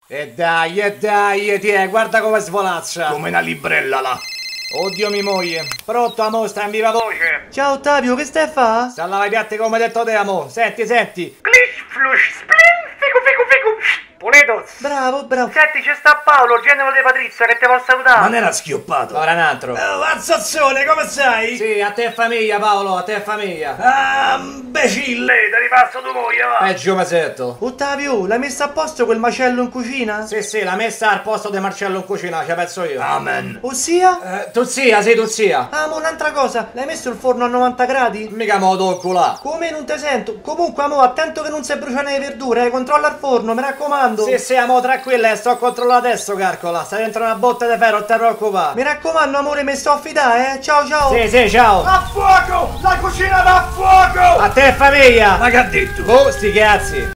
E dai, tiè, guarda come svolazza. Come una librella là. Oddio mia moglie. Pronto, amo, sta in viva voce. Ciao Ottavio, che stai a fa? Sta a lavare i piatti come detto te, amo. Senti. Glish, flush, splin, figu. Pulito. Bravo. Senti, c'è sta Paolo, genero di Patrizia, che te vuol salutare. Ma non era schioppato. Ora un altro. Mazzazzone, come stai? Sì, a te e famiglia, Paolo, a te e famiglia. Ah, imbecille. Te ripasso tu moglie, va. Peggio masetto. Ottavio, l'hai messo a posto quel macello in cucina? Sì, l'ha messa al posto di Marcello in cucina, ci penso io. Amen. Ossia? Tu zia. Ah, ma un'altra cosa, l'hai messo il forno a 90 gradi? Mica modo il culà. Come non te sento? Comunque, amo, attento che non si bruciano le verdure, controlla il forno, mi raccomando. Sì, amo, tranquilla, sto a controllare adesso, calcola. Sta dentro una botte di ferro, non ti preoccupare. Mi raccomando, amore, mi sto a fidare, Ciao. Sì, ciao. A fuoco! La cucina va a fuoco! A te e famiglia. Ma che ha detto? Oh, sti cazzi.